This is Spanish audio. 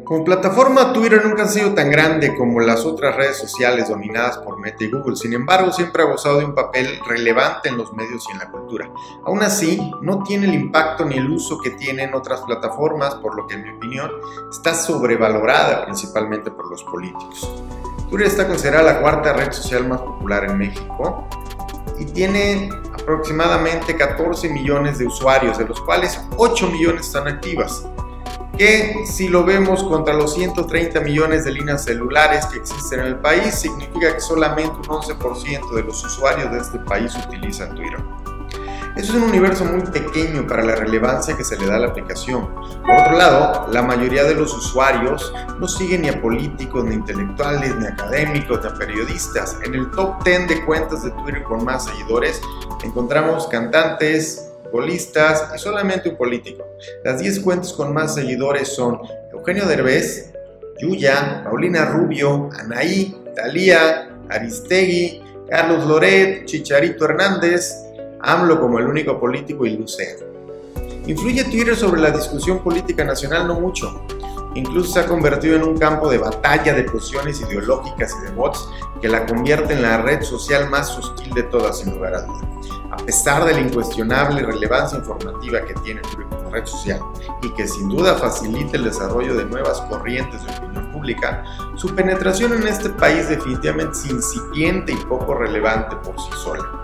Como plataforma, Twitter nunca ha sido tan grande como las otras redes sociales dominadas por Meta y Google. Sin embargo, siempre ha gozado de un papel relevante en los medios y en la cultura. Aún así, no tiene el impacto ni el uso que tienen otras plataformas, por lo que, en mi opinión, está sobrevalorada principalmente por los políticos. Twitter está considerada la cuarta red social más popular en México y tiene aproximadamente 14 millones de usuarios, de los cuales 8 millones están activas, que si lo vemos contra los 130 millones de líneas celulares que existen en el país, significa que solamente un 11% de los usuarios de este país utilizan Twitter. Eso es un universo muy pequeño para la relevancia que se le da a la aplicación. Por otro lado, la mayoría de los usuarios no siguen ni a políticos, ni intelectuales, ni académicos, ni a periodistas. En el top 10 de cuentas de Twitter con más seguidores encontramos cantantes, futbolistas y solamente un político. Las 10 cuentas con más seguidores son Eugenio Derbez, Yuya, Paulina Rubio, Anaí, Thalía, Aristegui, Carlos Loret, Chicharito Hernández, AMLO como el único político y Lucero. ¿Influye Twitter sobre la discusión política nacional? No mucho. Incluso se ha convertido en un campo de batalla de posiciones ideológicas y de bots que la convierte en la red social más hostil de todas, sin lugar a duda. A pesar de la incuestionable relevancia informativa que tiene Twitter como red social y que sin duda facilita el desarrollo de nuevas corrientes de opinión pública, su penetración en este país definitivamente es incipiente y poco relevante por sí sola.